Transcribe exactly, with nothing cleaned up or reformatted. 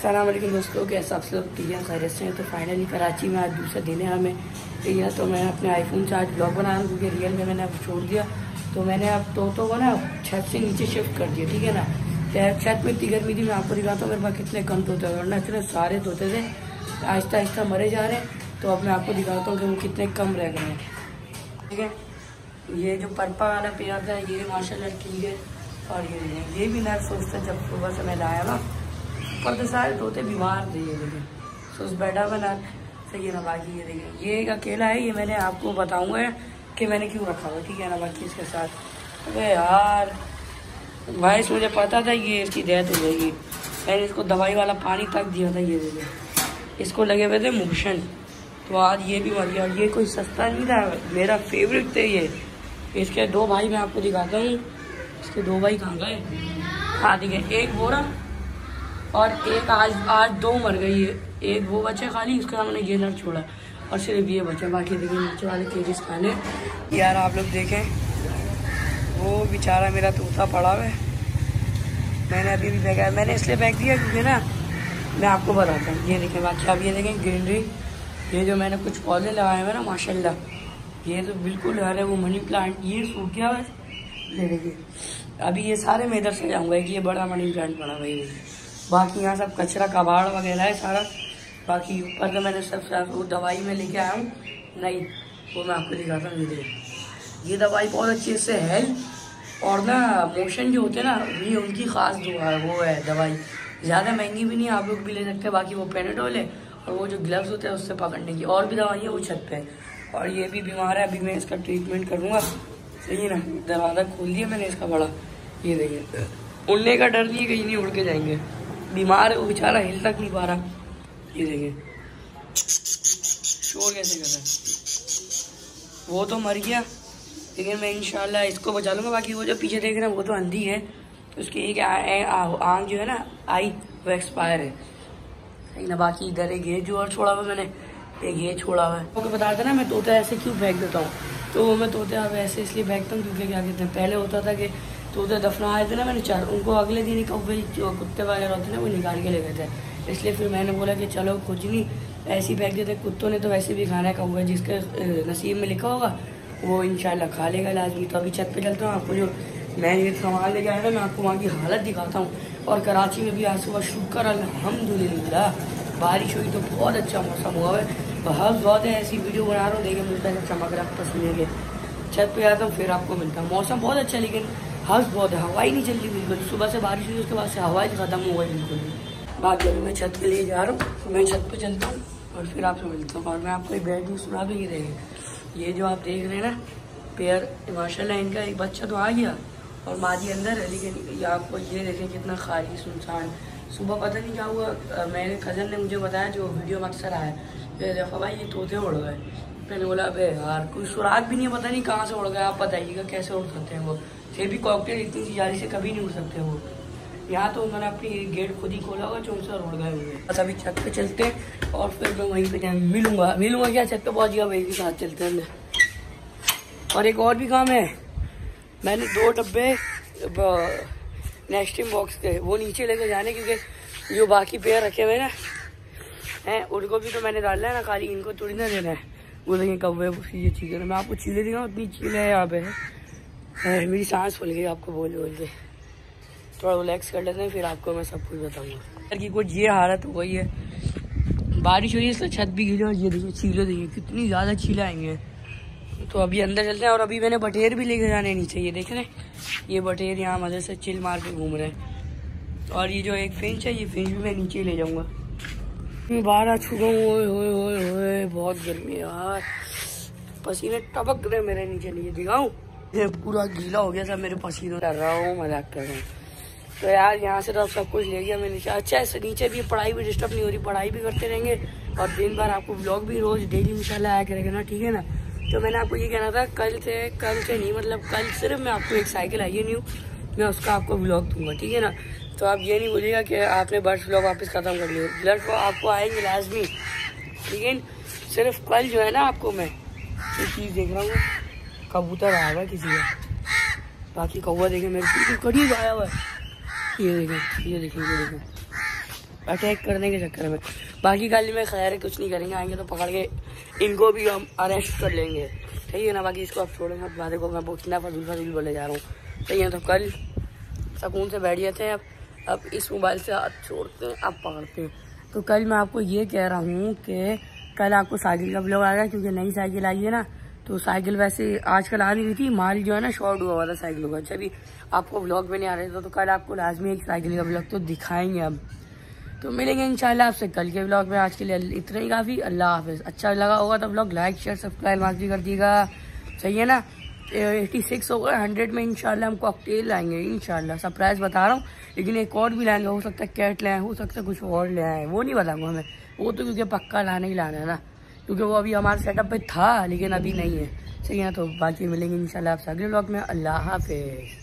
अस्सलाम वालेकुम दोस्तों, कैसे आप सब ठीक है, खैरियत से हैं। तो फाइनली कराची में आज दूसरा दिन है हमें, ठीक है। तो मैं अपने आईफोन से आज ब्लॉग बना रहा हूँ क्योंकि रियल में मैंने अब छोड़ दिया। तो मैंने अब तोतों को ना छत से नीचे शिफ्ट कर दिया, ठीक है ना। छत में इतनी गर्मी थी, मैं आपको दिखाता हूँ मेरे पास कितने कम तोते हैं, वरना इतने सारे तोते थे, आहिस्ता आहिस्ता मरे जा रहे हैं। तो अब मैं आपको दिखाता हूँ कि वो कितने कम रह गए हैं, ठीक है। ये जो पर्पा वाला पेड़ था ये माशाल्लाह ठीक है, और ये ये भी नर सोचता जब सुबह से मैं लाया ना, पर तो सारे तोते बीमार थे। ये देखिए सोच बैठा हुआ ना, सही है ना। बाकी ये देखिए ये एक अकेला है, ये मैंने आपको बताऊंगा कि मैंने क्यों रखा हुआ, ठीक है ना। बाकी इसके साथ अरे यार भाई मुझे पता था ये इसकी डेथ हो जाएगी, मैंने इसको दवाई वाला पानी तक दिया था। ये देखिए इसको लगे हुए थे मोशन, तो आज ये भी मर गया। और ये कोई सस्ता नहीं था, मेरा फेवरेट थे ये। इसके दो भाई मैं आपको दिखाता हूँ, इसके दो भाई कहाँ गए, हाँ ठीक है, एक बोरा और एक आज आज दो मर गई है। एक वो बचे खाली, उसका हमने ये नर छोड़ा और सिर्फ ये बचे। बाकी देखिए नीचे वाले केजेस खाने यार आप लोग देखें, वो बेचारा मेरा तोता पड़ा हुआ है, मैंने अभी भी फेंका है। मैंने इसलिए फेंक दिया क्योंकि ना मैं आपको बताता हूँ। ये देखें बाकी आप ये देखें ग्रीनरी, ये जो मैंने कुछ पौधे लगाए हुए ना माशाल्लाह, ये तो बिल्कुल हर है। वो मनी प्लांट ये सूख गया है, ये देखिए। अभी ये सारे मैं इधर से जाऊँगा कि ये बड़ा मनी प्लांट पड़ा हुआ है। बाकी यहाँ सब कचरा कबाड़ वगैरह है सारा। बाकी ऊपर तो मैंने सब साफ वो दवाई में लेके आया हूँ, नहीं वो मैं आपको दिखाता हूँ। ये ये दवाई बहुत अच्छी है, इससे हेल्थ और ना मोशन जो होते हैं ना, ये उनकी खास वो है दवाई। ज़्यादा महंगी भी नहीं, आप लोग भी ले सकते हैं। बाकी वो पेनाडोल है और वो जो ग्लव्स होते हैं उससे पकड़ने की, और भी दवाई है वो छत पे है। और ये भी बीमार है, अभी मैं इसका ट्रीटमेंट करूँगा, सही ना। दरवाज़ा खोल दिया मैंने इसका बड़ा, ये देखिए उड़ने का डर नहीं है, कहीं नहीं उड़ के जाएंगे। बीमार है वो बेचारा, हिल तक नहीं पा रहा। ये देखिए शोर कैसे कर रहा है, वो तो मर गया, लेकिन मैं इंशाल्लाह इसको बचा लूँगा। बाकी वो जो पीछे देख रहे हैं वो तो अंधी है, तो उसकी एक आँख जो है ना आई वो एक्सपायर है, सही ना। बाकी इधर एक ये जो और छोड़ा हुआ मैंने, एक ये छोड़ा हुआ है। आपको बताया था ना मैं तोता ऐसे क्यों फेंक देता हूँ, तो वो मैं तोते अब ऐसे इसलिए फेंकता हूँ क्योंकि क्या कहते हैं, पहले होता था कि तोते दफना आए थे ना मैंने चार, उनको अगले दिन ही कौवे जो कुत्ते वगैरह होते हैं ना वो निकाल के ले गए थे। इसलिए फिर मैंने बोला कि चलो कुछ नहीं ऐसे ही फेंक देते, कुत्तों ने तो वैसे भी खाना है, कौवे जिसके नसीब में लिखा होगा वो इंशाल्लाह खा लेगा लाजमी। तो अभी छत पे चलता हूँ, आपको जो मैं ये सामान लेके आया था मैं आपको वहाँ की हालत दिखाता हूँ। और कराची में भी आज सुबह शुक्र अल्हम्दुलिल्लाह बारिश हुई, तो बहुत अच्छा मौसम हुआ है। बहुत बहुत है ऐसी वीडियो बना रहा हूँ, देखे मिलता है चमक रहा तस्वीर के। छत पे आता हूँ फिर आपको मिलता हूँ। मौसम बहुत अच्छा, लेकिन हंस बहुत है, हवा ही नहीं चल रही बिल्कुल। सुबह से बारिश हुई, उसके बाद से हवा ही खत्म हो गई बिल्कुल। बाकी अभी मैं छत के लिए जा रहा हूँ, मैं छत पे चलता हूँ और फिर आपसे मिलता हूँ। और मैं आपको एक बैड न्यूज़ सुना भी रहेगी। ये जो आप देख रहे हैं ना पेयर, माशाल्लाह इनका एक बच्चा तो आ गया और मादी अंदर है, लेकिन ये आपको ये देखें कितना खाली सुनसान। सुबह पता नहीं क्या हुआ, मेरे कज़न ने मुझे बताया जो वीडियो में अक्सर आया, देखा भाई ये तोते उड़ गए। मैंने बोला अबे यार कोई सुराग भी नहीं, पता नहीं कहाँ से उड़ गए, आप बताइएगा कैसे उड़ सकते हैं वो। फिर भी कॉकटेल इतनी सी जाली से कभी नहीं उड़ सकते वो। यहाँ तो उन्होंने अपनी गेट खुद ही खोला होगा, चौंक से उड़ गए हुए। बस अभी छत पे चलते हैं और फिर मैं वहीं पे मिलूंगा मिलूंगा क्या छत पे पहुँच गया, वही के साथ चलते हैं। और एक और भी काम है, मैंने दो डब्बे नेस्टिंग बॉक्स के वो नीचे लेके जाने, क्योंकि जो बाकी पेयर रखे हुए ना हैं उनको भी तो मैंने डालना है ना, खाली इनको थोड़ी ना देना है। वो देखें कौवे ये चीज़ें, मैं आपको चीज़ें दिखाऊँ, उतनी चीज़ें हैं यहाँ पे है। मेरी सांस फूल गई आपको बोल बोल के, थोड़ा रिलैक्स कर लेते हैं फिर आपको मैं सब कुछ बताऊँगा। कि कुछ ये हालत हो गई है, बारिश हुई है इसलिए छत भी गिरी। और ये देखिए चीलें देखिए कितनी ज़्यादा चीलें आई हैं। तो अभी अंदर चलते हैं, और अभी मैंने बटेर भी लेके जाने नीचे, ये देख रहे ये बटेर यहाँ मज़े से चिल मार के घूम रहे हैं। और ये जो एक फिंच है, ये फिंच भी मैं नीचे ले जाऊँगा। मैं बाहर आ चुका हूँ, ओए ओए ओए ओए बहुत गर्मी है यार, पसीने टपक रहे मेरे नीचे। नहीं दिखाऊँ, ये पूरा गीला हो गया था मेरे पसीनों, कर रहा हूँ मजाक कर रहा हूँ। तो यार यहाँ से तो सब कुछ ले गया मैं नीचे। अच्छा ऐसे नीचे भी पढ़ाई भी डिस्टर्ब नहीं हो रही, पढ़ाई भी करते रहेंगे और दिन भर आपको ब्लॉग भी रोज़ डेली इंशाल्लाह आया करेगा ना, ठीक है ना। तो मैंने आपको ये कहना था, कल से कल से नहीं मतलब कल सिर्फ मैं आपको एक साइकिल आई है न्यू, मैं उसका आपको ब्लॉग दूंगा, ठीक है ना। तो आप ये नहीं बोलिएगा कि आपने बर्ड्स ब्लॉग वापस ख़त्म कर लिया, ब्लड को आपको आएंगे लाजमी, लेकिन सिर्फ कल जो है ना आपको मैं एक चीज़ देख रहा हूँ, कबूतर आया हुआ किसी का, बाकी कौवा देखें मेरे पीछे करीब आया हुआ है। ये देखें ये देखें ये देखें अटैक करने के चक्कर में। बाकी कल में खैर कुछ नहीं करेंगे, आएंगे तो पकड़ के इनको भी हम अरेस्ट कर लेंगे, सही है ना। बाकी इसको अब छोड़ेंगे, अब बातें को मैं पूछना फजूल फजूल बोले जा रहा हूँ, सही है। तो कल सुकून से बैठ जाते हैं, अब अब इस मोबाइल से हाथ छोड़ते हैं, अब पकड़ते हैं। तो कल मैं आपको ये कह रहा हूँ कि कल आपको साइकिल का ब्लॉग आएगा, क्योंकि नई साइकिल आई है ना। तो साइकिल वैसे आजकल आ नहीं रही थी, माल जो है ना शॉर्ट हुआ हुआ था साइकिल का, जब भी आपको ब्लॉग में नहीं आ रहे थे। तो कल आपको लाजमी एक साइकिल का ब्लॉग तो दिखाएंगे अब। तो मिलेंगे इंशाल्लाह आपसे कल के ब्लॉग में। आज के लिए इतना ही काफ़ी। अल्लाह हाफिज़। अच्छा लगा होगा तो ब्लॉग लाइक शेयर सब्सक्राइब लाजमी कर दीजिएगा, सही है ना। एटी सिक्स होगा, हंड्रेड में इंशाल्लाह हम कॉकटेल लाएंगे इंशाल्लाह, सरप्राइज बता रहा हूँ। लेकिन एक और भी लाएंगे, हो सकता है कैट लाएँ, हो सकता है कुछ और ले आए, वो नहीं बताऊँगा हमें, वो तो क्योंकि पक्का लाना ही लाना है ना, क्योंकि वो अभी हमारे सेटअप पे था लेकिन अभी नहीं है, सही है। तो बाकी मिलेंगे इंशाल्लाह आपसे अगले ब्लॉग में। अल्लाह हाफिज़।